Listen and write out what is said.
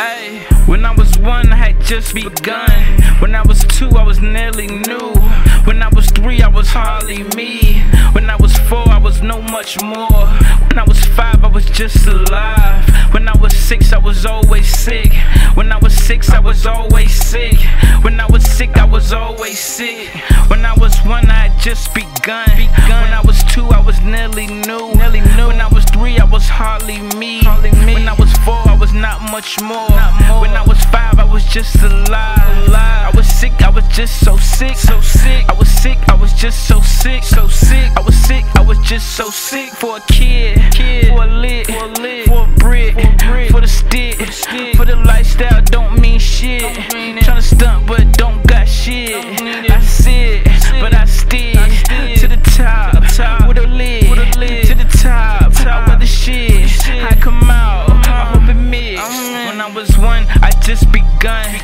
Ay, when I was 1, I had just begun. When I was 2, I was nearly new. When I was 3, I was hardly me. When I was 4, I was no much more. When I was 5, I was just alive. When I was 6, I was always sick. When I was 6, I was always sick. When I was sick, I was always sick. When I was 1, I had just begun. When I was 2, I was nearly new. When I was 3, I was hardly me. When I was 4, I was not much more. When I was 5, I was just alive. I was sick, I was just so sick. I was sick, I was just so sick. I was sick, I was just so sick. For a kid, for a lick, for a brick, for the stick, for the lifestyle don't mean shit. Tryna stunt but don't got shit. I sit, but I stick to the top with a lid. To the top, I wear the shit. I come out, I hope it mix. When I was 1, I just begun.